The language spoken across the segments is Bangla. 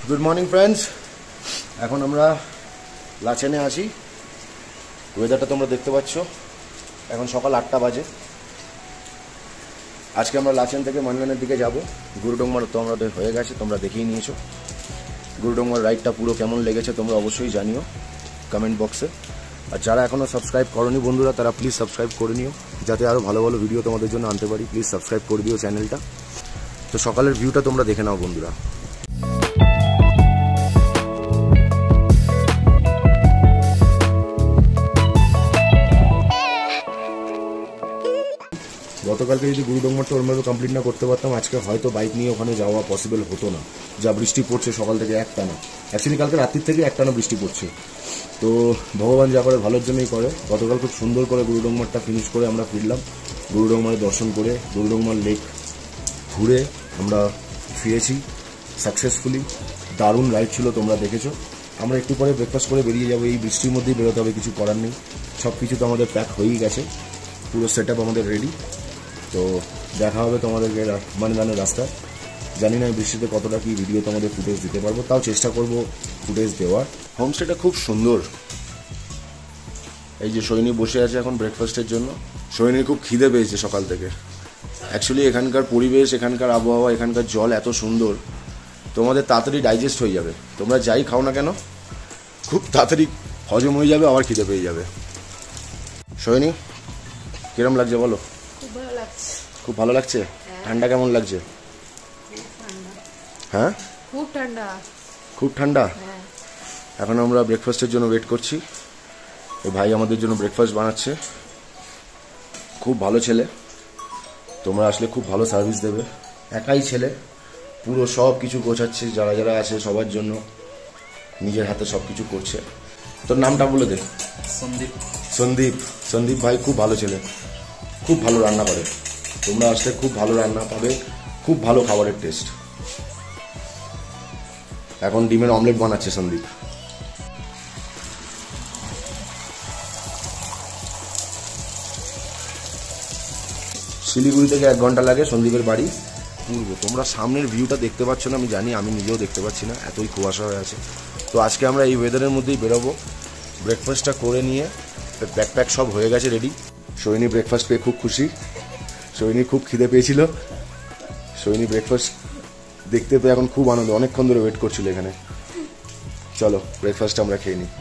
গুড মর্নিং ফ্রেন্ডস, এখন আমরা লাচেনে আছি। ওয়েদারটা তোমরা দেখতে পাচ্ছ, এখন সকাল 8টা বাজে। আজকে আমরা লাচেন থেকে মানগানের দিকে যাব। গুরুডোংমার তো আমাদের হয়ে গেছে, তোমরা দেখেই নিয়েছো। গুরুডোংমার রাইডটা পুরো কেমন লেগেছে তোমরা অবশ্যই জানিও কমেন্ট বক্সে। আর যারা এখনও সাবস্ক্রাইব করনি বন্ধুরা, তারা প্লিজ সাবস্ক্রাইব করে নিও, যাতে আরও ভালো ভালো ভিডিও তোমাদের জন্য আনতে পারি। প্লিজ সাবস্ক্রাইব করে দিও চ্যানেলটা। তো সকালের ভিউটা তোমরা দেখে নাও বন্ধুরা। গতকালকে যদি গুরুডোংমারটা ওরমভাবে কমপ্লিট না করতে পারতাম, আজকে হয়তো বাইক নিয়ে ওখানে যাওয়া পসিবল হতো না। যা বৃষ্টি পড়ছে সকাল থেকে একটানা, অ্যাকচুয়ালি কালকে রাত্রির থেকে একটানা বৃষ্টি পড়ছে। তো ভগবান যা করে ভালোর জন্যই করে। গতকাল খুব সুন্দর করে গুরুডোংমারটা ফিনিশ করে আমরা ফিরলাম। গুরুডোংমারে দর্শন করে গুরুডোংমার লেক ঘুরে আমরা ফিরেছি সাকসেসফুলি। দারুণ রাইড ছিল, তোমরা দেখেছো। আমরা একটু পরে ব্রেকফাস্ট করে বেরিয়ে যাবো। এই বৃষ্টির মধ্যেই বেরোতে হবে, কিছু করার নেই। সব কিছু তো আমাদের প্যাক হয়েই গেছে, পুরো সেট আপ আমাদের রেডি। তো দেখা হবে তোমাদেরকে মানগানের রাস্তায়। জানি না এই বৃষ্টিতে কতটা কি ভিডিও তোমাদের ফুটেজ দিতে পারবো, তাও চেষ্টা করব ফুটেজ দেওয়ার। হোমস্টেটা খুব সুন্দর। এই যে সৈনী বসে আছে এখন ব্রেকফাস্টের জন্য। সৈনীর খুব খিদে পেয়েছে সকাল থেকে। অ্যাকচুয়ালি এখানকার পরিবেশ, এখানকার আবহাওয়া, এখানকার জল এত সুন্দর, তোমাদের তাড়াতাড়ি ডাইজেস্ট হয়ে যাবে। তোমরা যাই খাও না কেন খুব তাড়াতাড়ি হজম হয়ে যাবে, আবার খিদে পেয়ে যাবে। সৈনী কিরম লাগছে বলো? খুব ভালো লাগছে। ঠান্ডা কেমন লাগছে? হ্যাঁ, খুব ঠান্ডা। খুব ঠান্ডা। এখন আমরা ব্রেকফাস্টের জন্য ওয়েট করছি। এই ভাই আমাদের জন্য ব্রেকফাস্ট বানাচ্ছে। খুব ভালো ছেলে, তোমরা আসলে খুব ভালো সার্ভিস দেবে। একাই ছেলে, পুরো সব কিছু গোছাচ্ছে, যারা যারা আছে সবার জন্য নিজের হাতে সব কিছু করছে। তোর নামটা বলে দে। সন্দীপ। সন্দীপ। সন্দীপ ভাই খুব ভালো ছেলে, খুব ভালো রান্না করে। তোমরা আসলে খুব ভালো রান্না পাবে, খুব ভালো খাবারের টেস্ট। এখন ডিমের অমলেট বানাচ্ছে সন্দীপ। শিলিগুড়ি থেকে 1 ঘন্টা লাগে সন্দীপের বাড়ি পূর্ব। তোমরা সামনের ভিউটা দেখতে পাচ্ছ না, আমি জানি, আমি নিজেও দেখতে পাচ্ছি না, এতই কুয়াশা হয়ে আছে। তো আজকে আমরা এই ওয়েদারের মধ্যেই বেরোবো। ব্রেকফাস্টটা করে নিয়ে ব্যাকপ্যাক সব হয়ে গেছে রেডি। সৈনী ব্রেকফাস্ট পেয়ে খুব খুশি। সৈনী খুব খিদে পেয়েছিল। সৈনী ব্রেকফাস্ট দেখতে পেয়ে এখন খুব আনন্দ, অনেকক্ষণ ধরে ওয়েট করছিল এখানে। চলো ব্রেকফাস্ট আমরা খেয়ে নিই।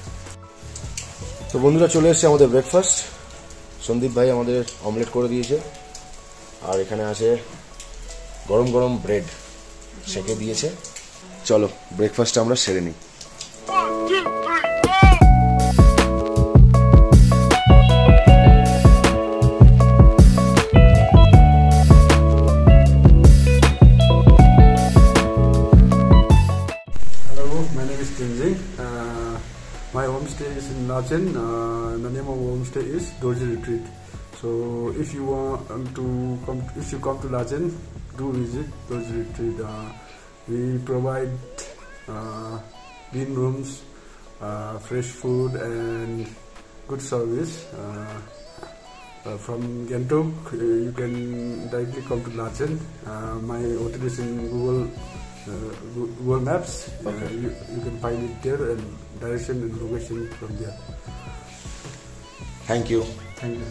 তো বন্ধুরা চলে এসছে আমাদের ব্রেকফাস্ট। সন্দীপ ভাই আমাদের অমলেট করে দিয়েছে, আর এখানে আছে গরম গরম ব্রেড সেকে দিয়েছে। চলো ব্রেকফাস্টটা আমরা সেরে নিই। My homestay is in Lachen. The name of homestay is Dorji Retreat. So if you come to Lachen, do visit Dorji Retreat. We provide clean rooms, fresh food, and good service. From Gangtok, you can directly come to Lachen. My hotel is in Google Maps. Okay. You can find it there, and direction and location from there. Thank you. Thank you.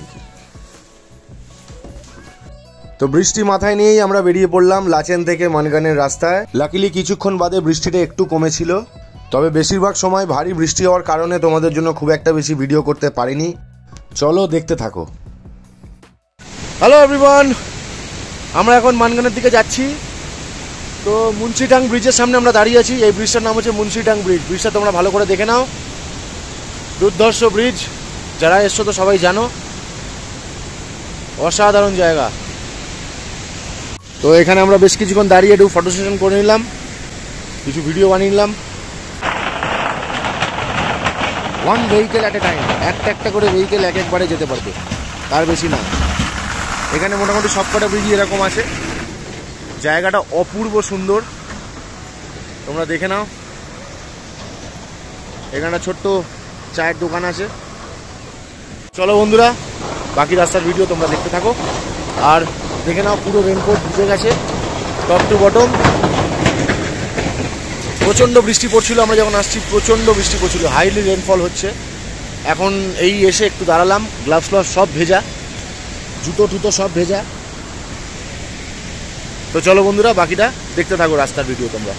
তো বৃষ্টি মাথায় নিয়েই আমরা বেরিয়ে পড়লাম লাচেন থেকে মানগানের রাস্তায়। লাকিলি কিছুক্ষণ বাদে বৃষ্টিটা একটু কমেছিল, তবে বেশিরভাগ সময় ভারী বৃষ্টি হওয়ার কারণে তোমাদের জন্য খুব একটা বেশি ভিডিও করতে পারিনি। চলো দেখতে থাকো। হ্যালো এভরিওয়ান, আমরা এখন মানগানের দিকে যাচ্ছি। তো মুন্সিডাং ব্রিজের সামনে আমরা দাঁড়িয়ে আছি। এই ব্রিজটার নাম হচ্ছে মুন্সিডাং ব্রিজ। ব্রিজটা তোমরা ভালো করে দেখে নাও, দুর্ধর্ষ ব্রিজ। যারা এসছো তো সবাই জানো, অসাধারণ জায়গা। তো এখানে আমরা বেশ কিছুক্ষণ দাঁড়িয়ে একটু ফটো সেশন করে নিলাম, কিছু ভিডিও বানিয়ে নিলাম। 1 ভেহিকেল অ্যাট এ টাইম, একটা করে ভেহিকেল একবারে যেতে পারবে, তার বেশি না। এখানে মোটামুটি সব কটা ব্রিজই এরকম আছে। জায়গাটা অপূর্ব সুন্দর, তোমরা দেখে নাও। এখানে ছোট্ট চায়ের দোকান আছে। চলো বন্ধুরা, বাকি রাস্তার ভিডিও তোমরা দেখতে থাকো। আর দেখে নাও পুরো রেনকোট ভিজে গেছে টপ টু বটম। প্রচণ্ড বৃষ্টি পড়ছিল, আমরা যখন আসছি প্রচণ্ড বৃষ্টি পড়ছিল, হাইলি রেনফল হচ্ছে। এখন এই এসে একটু দাঁড়ালাম, গ্লাভস ফ্লাভস সব ভেজা, জুতো টুতো সব ভেজা। তো চলো বন্ধুরা, বাকিটা দেখতে থাকো রাস্তার ভিডিও তোমরা।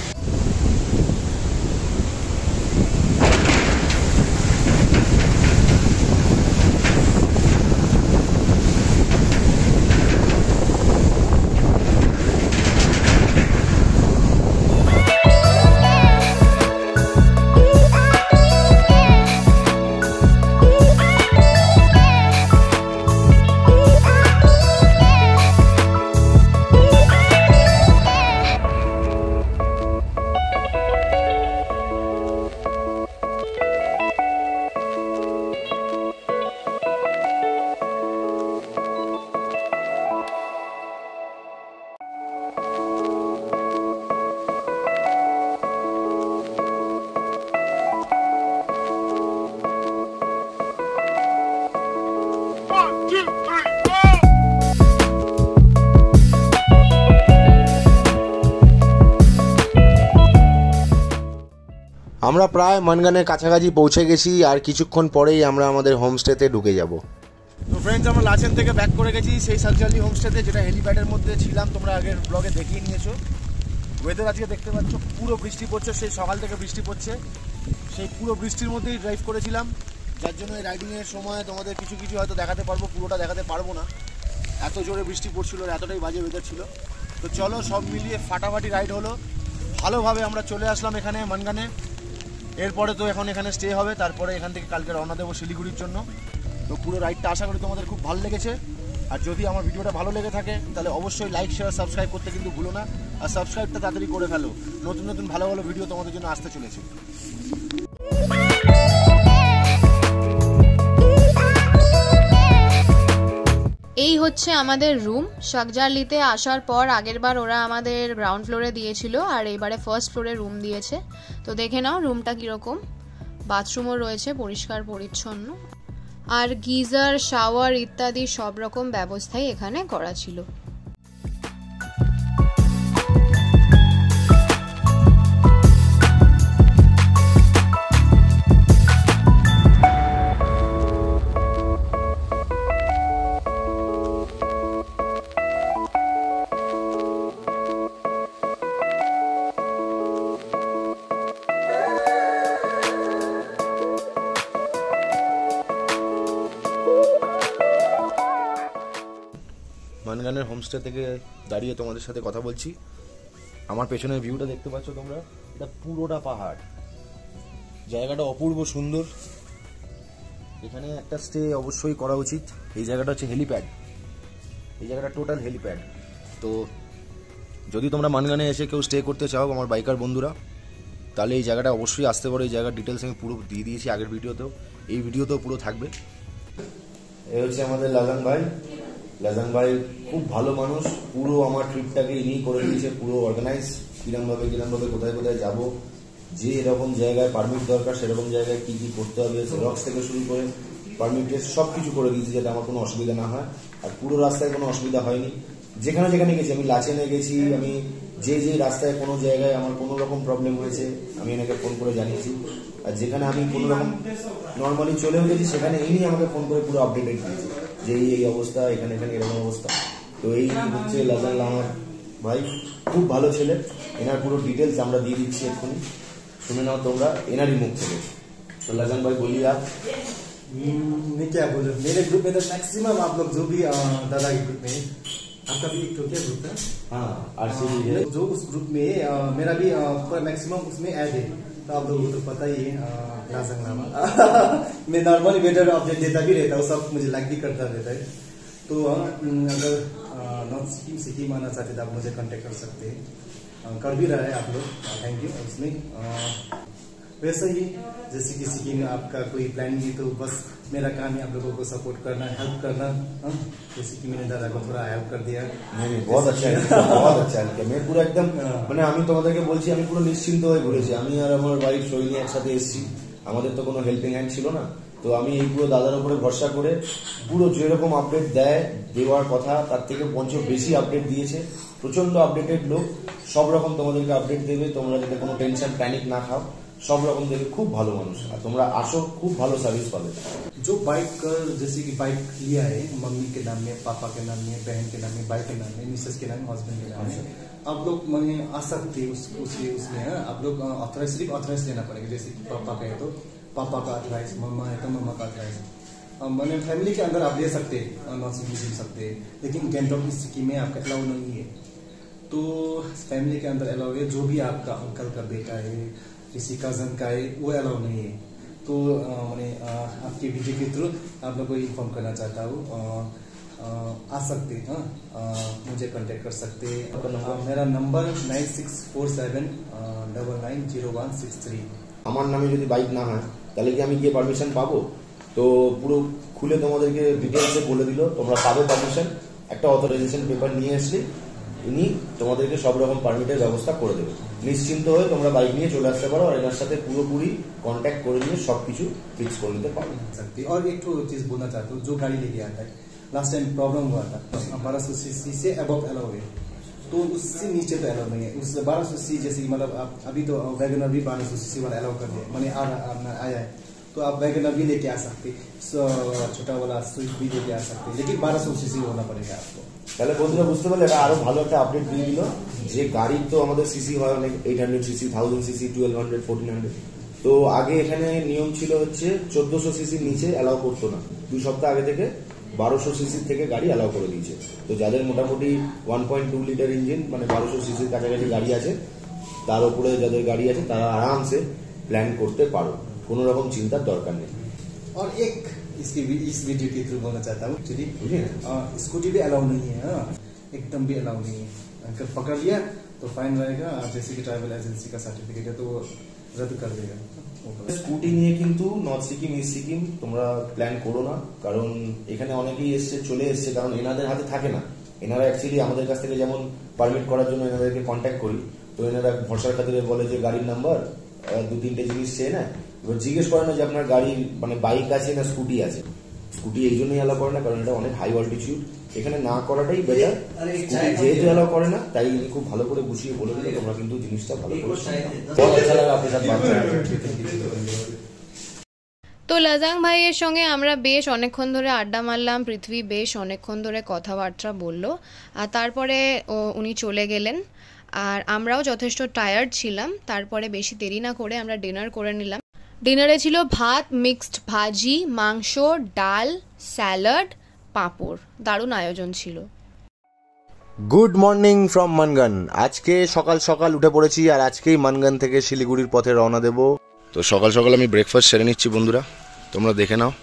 আমরা প্রায় মানগানের কাছাকাছি পৌঁছে গেছি, আর কিছুক্ষণ পরেই আমরা আমাদের হোমস্টেতে ঢুকে যাব। তো ফ্রেন্ডস, আমরা লাচেন থেকে ব্যাক করে গেছি সেই সাকজালি হোমস্টেতে, যেটা হেলিপ্যাডের মধ্যে ছিলাম, তোমরা আগের ব্লগে দেখিয়ে নিয়েছো। ওয়েদার আজকে দেখতে পাচ্ছ, পুরো বৃষ্টি পড়ছে, সেই সকাল থেকে বৃষ্টি পড়ছে। সেই পুরো বৃষ্টির মধ্যেই ড্রাইভ করেছিলাম, যার জন্য এই রাইডিংয়ের সময় তোমাদের কিছু কিছু হয়তো দেখাতে পারবো, পুরোটা দেখাতে পারবো না, এত জোরে বৃষ্টি পড়ছিল, এতটাই বাজে ওয়েদার ছিল। তো চলো, সব মিলিয়ে ফাটাফাটি রাইড হলো, ভালোভাবে আমরা চলে আসলাম এখানে মানগানে। এরপরে তো এখন এখানে স্টে হবে, তারপরে এখান থেকে কালকে রওনা দেবো শিলিগুড়ির জন্য। তো পুরো রাইডটা আশা করি তোমাদের খুব ভালো লেগেছে। আর যদি আমার ভিডিওটা ভালো লেগে থাকে তাহলে অবশ্যই লাইক শেয়ার সাবস্ক্রাইব করতে কিন্তু ভুলো না। আর সাবস্ক্রাইবটা তাড়াতাড়ি করে ফেলো, নতুন নতুন ভালো ভালো ভিডিও তোমাদের জন্য আসতে চলেছে। এই হচ্ছে আমাদের রুম। শাকজারলিতে আসার পর আগেরবার ওরা আমাদের গ্রাউন্ড ফ্লোরে দিয়েছিল, আর এবারে ফার্স্ট ফ্লোরে রুম দিয়েছে। তো দেখে নাও রুমটা কীরকম। বাথরুমও রয়েছে পরিষ্কার পরিচ্ছন্ন, আর গিজার, শাওয়ার ইত্যাদি সব রকম ব্যবস্থাই এখানে করা ছিল। মানগানের হোমস্টে থেকে দাঁড়িয়ে তোমাদের সাথে কথা বলছি। আমার পেছনের ভিউটা দেখতে পাচ্ছ তোমরা, এটা পুরোটা পাহাড়, জায়গাটা অপূর্ব সুন্দর। এখানে একটা স্টে অবশ্যই করা উচিত। এই জায়গাটা হচ্ছে হেলিপ্যাড, এই জায়গাটা টোটাল হেলিপ্যাড। তো যদি তোমরা মানগানে এসে কেউ স্টে করতে চাও, আমার বাইকার বন্ধুরা, তাহলে এই জায়গাটা অবশ্যই আসতে পারো। এই জায়গার ডিটেলস আমি পুরো দিয়ে দিয়েছি আগের ভিডিওতেও, এই ভিডিওতেও পুরো থাকবে। এই হচ্ছে আমাদের লাজান ভাই। লাজান ভাই খুব ভালো মানুষ, পুরো আমার ট্রিপটাকে ইনি করে দিয়েছে, পুরো অর্গানাইজ, কিরমভাবে কোথায় কোথায় যাব, যে এরকম জায়গায় পারমিট দরকার সেরকম জায়গায় কি কি করতে হবে, জেরক্স থেকে শুরু করে পারমিটের সব কিছু করে দিয়েছি, যাতে আমার কোনো অসুবিধা না হয়। আর পুরো রাস্তায় কোনো অসুবিধা হয়নি। যেখানে যেখানে গেছি, আমি লাচেনে গেছি, আমি যে রাস্তায় কোনো জায়গায় আমার কোনো রকম প্রবলেম হয়েছে আমি এনাকে ফোন করে জানিয়েছি। আর যেখানে আমি কোনো রকম নর্মালি চলেও গেছি, সেখানে ইনি আমাকে ফোন করে পুরো আপডেটেড দিয়েছে যে এই অবস্থা, এখানে এরকম অবস্থা। তো এই হচ্ছে লাজান আমার ভাই, খুব ভালো ছেলে। এনার পুরো ডিটেলস আমরা দিয়ে দিচ্ছি এক্ষুনি, শুনে নাও তোমরা এনারই মুখ থেকে। तो लजन भाई बोलिए आप। मैं क्या बोलूं, मेरे ग्रुप में तो मैक्सिमम आप लोग जो भी दादा के ग्रुप में, आपका भी एक तो क्या ग्रुप है? हाँ, आरसीबी है जो उस ग्रुप में मेरा भी पूरा मैक्सिमम उसमें ऐड है। तो आप लोगों को तो पता ही है लाजंग नामा। मैं नॉर्मली वेदर अपडेट देता भी रहता हूँ, सब मुझे लाइक भी करता रहता है। तो अगर नॉर्थ सिक्किम आना चाहते तो आप मुझे कांटेक्ट कर सकते हैं, कर भी रहा है आप लोग, थैंक यू। उसमें वैसा ही जैसे कि सिक्किम में आपका कोई प्लान नहीं, तो बस मेरा काम है आप लोगों को सपोर्ट करना, हेल्प करना। जैसे कि मैंने दादा को थोड़ा हेल्प कर दिया। नहीं, बहुत अच्छा है, बहुत अच्छा है। मैं পুরো একদম মানে আমি তোমাদেরকে বলছি, আমি পুরো নিশ্চিন্ত হয়ে ঘুরেছি। আমি আর আমার ওয়াইফ সোহিনী একসাথে এসেছি, আমাদের তো কোনো হেল্পিং হ্যান্ড ছিল না। তো আমি এই পুরো দাদার উপরে ভরসা করে পুরো যেরকম আপডেট দেওয়ার কথা তার থেকে বেশি আপডেট দিয়েছে। প্রচন্ড আপডেটেড লোক, সব রকম তোমাদেরকে আপডেট দেবে, তোমরা যাতে কোনো টেনশন প্যানিক না খাও, सब रकम देखे खूब भालो मानुष और तुम्हारा आशो खूब भालो सर्विस पावे। जो बाइक जैसे कि बाइक लिया है मम्मी के नाम में, पापा के नाम में, बहन के नाम में, भाई के नाम में, मिसेस के नाम में, हस्बैंड के नाम में, आप लोग मैंने आ सकते उसमें आप लोग सिर्फ ऑथराइज लेना पड़ेगा। जैसे कि पापा का है तो पापा का ऑथराइज, मम्मा है तो मम्मा का ऑथराइज। मैंने फैमिली के अंदर आप ले सकते हैं, नॉन सिटीजन सकते हैं, लेकिन गैंगटॉक की सिटी में आपका अलाउ नहीं है। तो फैमिली के अंदर अलाउ है, जो भी आपका अंकल का बेटा है, किसी कजन का है, वो अलाउ नहीं है। तो मैंने आपके वीडियो के थ्रू आप लोग को इन्फॉर्म करना चाहता हूँ, आ सकते हैं, मुझे कांटेक्ट कर सकते हैं। मेरा नंबर 9647990163। আমার নামে যদি বাইক না হয় তাহলে কি আমি গিয়ে পারমিশন পাবো? তো পুরো খুলে তোমাদেরকে ডিটেইলসে বলে দিল, তোমরা পাবে পারমিশন। একটা অথরাইজেশন পেপার নিয়ে আসলে ইনি তোমাদেরকে সব রকম পারমিটের ব্যবস্থা করে দেবে। নিশ্চিন্ত হয়ে তোমরা বাইক নিয়ে চলে আসতে পারো আর এনার সাথে পুরোপুরি কন্ট্যাক্ট করে নিয়ে সবকিছু ফিক্স করে নিতে পারো। और एक तो चीज बोलना चाहता हूँ, जो गाड़ी लेके आता है लास्ट टाइम प्रॉब्लम हुआ था 1200 सीसी से अबव अलाउ है, तो उससे नीचे तो अलाउ नहीं है। उस 1200 सीसी जैसे मतलब आप अभी तो वैगनर भी 1200 सीसी वाला अलाउ कर दिया, मैंने आया है, तो आप वैगनर भी लेके आ सकते, छोटा वाला स्विफ्ट भी लेके आ सकते, लेकिन 1200 सीसी होना पड़ेगा आपको। তাহলে বন্ধুরা বুঝতে পারলে এটা আরো ভালো একটা আপডেট দিয়ে দিল যে গাড়ির তো আমাদের সিসি হয় অনেক 800 সিসি, 1000 সিসি, 1200, 1400। তো আগে এখানে নিয়ম ছিল হচ্ছে 1400 সিসির নিচে অ্যালাউ করতো না, 2 সপ্তাহ আগে থেকে 1200 সিসির থেকে গাড়ি অ্যালাউ করে দিয়েছে। তো যাদের মোটামুটি 1.2 লিটার ইঞ্জিন মানে 1200 সিসির কাছাকাছি গাড়ি আছে, তার উপরে যাদের গাড়ি আছে তারা আরামসে প্ল্যান করতে পারো, কোনো রকম চিন্তার দরকার নেই। और एक इस वीडियो के थ्रू बोलना चाहता हूँ, एक्चुअली स्कूटी भी अलाउ नहीं है, एकदम भी अलाउ नहीं है। अगर पकड़ लिया तो फाइन रहेगा, जैसे कि ट्रैवल एजेंसी का सर्टिफिकेट है तो वो रद्द कर देगा। স্কুটি নিয়ে কিন্তু নর্থ সিকিম ইস্ট সিকিম তোমরা প্ল্যান করো না, কারণ এখানে অনেকেই এসছে চলে এসছে, কারণ এনাদের হাতে থাকে না। এনারা অ্যাকচুয়ালি আমাদের কাছ থেকে যেমন পারমিট করার জন্য এনাদেরকে কন্ট্যাক্ট করি, তো এনারা ভরসার খাতিরে বলে যে গাড়ির নাম্বার 2-3টে জিনিস চেয়ে নেয়, এবার জিজ্ঞেস করে না যে আপনার গাড়ির মানে বাইক আছে না স্কুটি আছে। স্কুটি এই জন্যই অ্যালাউ করে না কারণ এটা অনেক হাই অল্টিটিউড, এখানে না করাটাই বেটার। যেহেতু অ্যালাউ করে না তাই খুব ভালো করে বুঝিয়ে বলে দিলে তোমরা কিন্তু জিনিসটা ভালো করে। তো লাজাং ভাইয়ের সঙ্গে আমরা বেশ অনেকক্ষণ ধরে আড্ডা মারলাম, পৃথ্বী বেশ অনেকক্ষণ ধরে কথাবার্তা বলল, আর তারপরে উনি চলে গেলেন। আর আমরাও যথেষ্ট টায়ার্ড ছিলাম, তারপরে বেশি দেরি না করে আমরা ডিনার করে নিলাম। ডিনারে ছিল ভাত, মিক্সড ভাজি, মাংস, ডাল, স্যালাড, পাঁপড়, দারুণ আয়োজন ছিল। Good morning from Mangan. আজকে সকাল সকাল উঠে পড়েছি আর আজকেই মানগান থেকে শিলিগুড়ির পথে রওনা দেব। তো সকাল সকাল আমি ব্রেকফাস্ট সেরে নিচ্ছি বন্ধুরা, তোমরা দেখে নাও।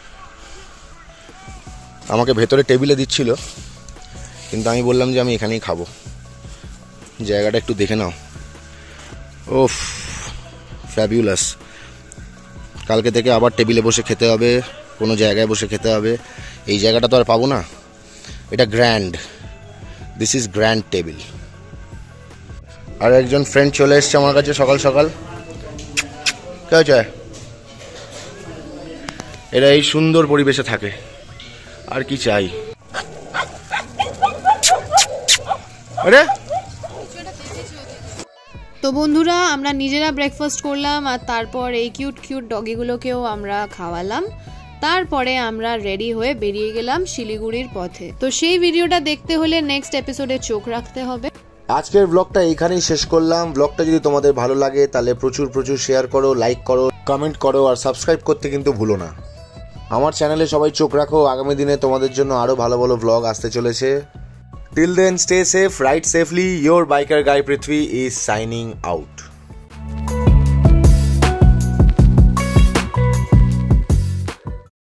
আমাকে ভেতরে টেবিলে দিচ্ছিল কিন্তু আমি বললাম যে আমি এখানেই খাবো, জায়গাটা একটু দেখে নাও। ওফ ফ্যাবিউলাস। কালকে থেকে আবার টেবিলে বসে খেতে হবে, কোনো জায়গায় বসে খেতে হবে, এই জায়গাটা তো আর পাবো না। এটা grand, this is grand table. আর একজন ফ্রেন্ড চলে এসছে আমার কাছে সকাল সকাল। কে হচ্ছে? এরা এই সুন্দর পরিবেশে থাকে, আর কি চাই। আরে তো বন্ধুরা আমরা নিজেরা ব্রেকফাস্ট করলাম আর তারপর এই কিউট কিউট ডগিগুলোকেও আমরা খাওয়ালাম। তারপরে আমরা রেডি হয়ে বেরিয়ে গেলাম শিলিগুড়ির পথে। তো সেই ভিডিওটা দেখতে হলে নেক্সট এপিসোডে চোখ রাখতে হবে। আজকের ব্লগটা এইখানেই শেষ করলাম। ব্লগটা যদি তোমাদের ভালো লাগে তাহলে প্রচুর প্রচুর শেয়ার করো, লাইক করো, কমেন্ট করো আর সাবস্ক্রাইব করতে কিন্তু ভুলো না। আমার চ্যানেলে সবাই চোখ রাখো, আগামী দিনে তোমাদের জন্য আরো ভালো ভালো ব্লগ আসতে চলেছে। Till then, stay safe, ride safely. Your biker guy Prithvi is signing out.